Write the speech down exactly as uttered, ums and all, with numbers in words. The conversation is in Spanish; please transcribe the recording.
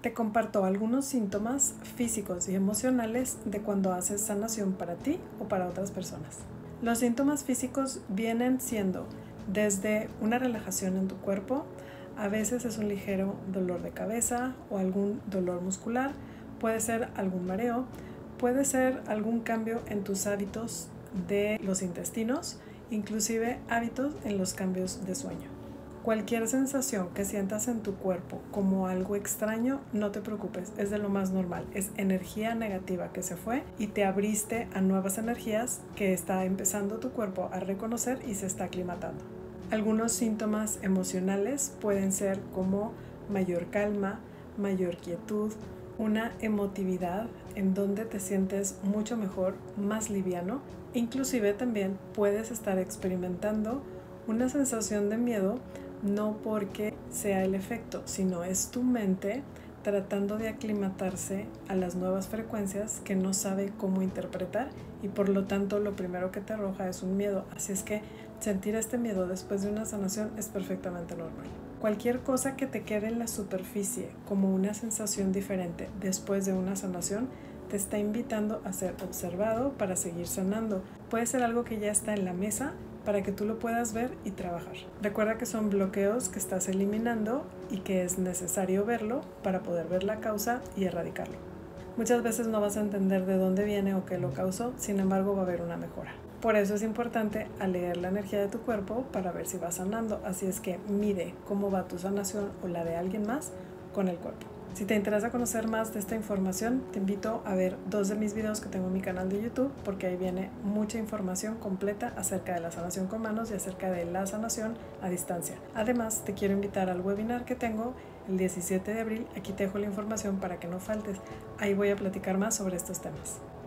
Te comparto algunos síntomas físicos y emocionales de cuando haces sanación para ti o para otras personas. Los síntomas físicos vienen siendo desde una relajación en tu cuerpo, a veces es un ligero dolor de cabeza o algún dolor muscular, puede ser algún mareo, puede ser algún cambio en tus hábitos de los intestinos, inclusive hábitos en los cambios de sueño. Cualquier sensación que sientas en tu cuerpo como algo extraño, no te preocupes, es de lo más normal. Es energía negativa que se fue y te abriste a nuevas energías que está empezando tu cuerpo a reconocer y se está aclimatando. Algunos síntomas emocionales pueden ser como mayor calma, mayor quietud, una emotividad en donde te sientes mucho mejor, más liviano. Inclusive también puedes estar experimentando una sensación de miedo, no porque sea el efecto, sino es tu mente tratando de aclimatarse a las nuevas frecuencias que no sabe cómo interpretar y por lo tanto lo primero que te arroja es un miedo. Así es que sentir este miedo después de una sanación es perfectamente normal. Cualquier cosa que te quede en la superficie como una sensación diferente después de una sanación te está invitando a ser observado para seguir sanando. Puede ser algo que ya está en la mesa para que tú lo puedas ver y trabajar. Recuerda que son bloqueos que estás eliminando y que es necesario verlo para poder ver la causa y erradicarlo. Muchas veces no vas a entender de dónde viene o qué lo causó, sin embargo va a haber una mejora. Por eso es importante a leer la energía de tu cuerpo para ver si va sanando, así es que mide cómo va tu sanación o la de alguien más con el cuerpo. Si te interesa conocer más de esta información, te invito a ver dos de mis videos que tengo en mi canal de YouTube, porque ahí viene mucha información completa acerca de la sanación con manos y acerca de la sanación a distancia. Además, te quiero invitar al webinar que tengo el diecisiete de abril. Aquí te dejo la información para que no faltes. Ahí voy a platicar más sobre estos temas.